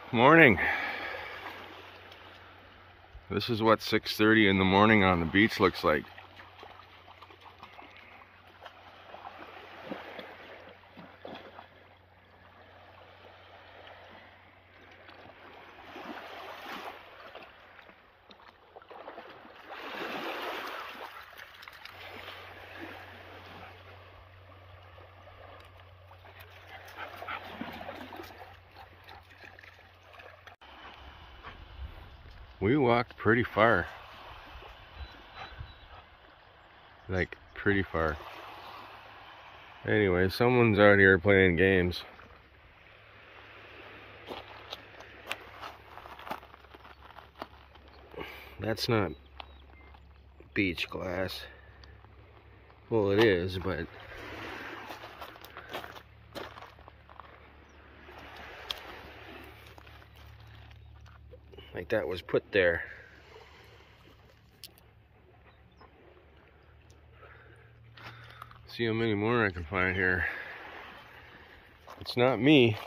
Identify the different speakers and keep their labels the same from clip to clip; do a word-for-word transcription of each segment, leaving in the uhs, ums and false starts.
Speaker 1: Morning. This is what six thirty in the morning on the beach looks like. We walked pretty far. Like, pretty far. Anyway, someone's out here playing games. That's not Beachglass. Well, it is, but like that was put there. See how many more I can find here. It's not me.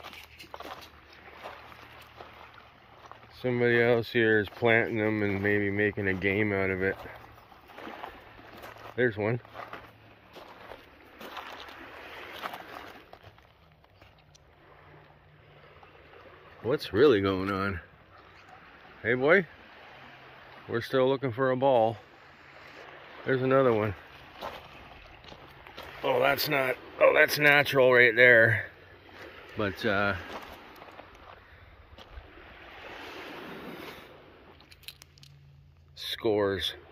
Speaker 1: Somebody else here is planting them and maybe making a game out of it. There's one. What's really going on? Hey boy, we're still looking for a ball. There's another one. Oh, that's not, oh, that's natural right there. But, uh, scores.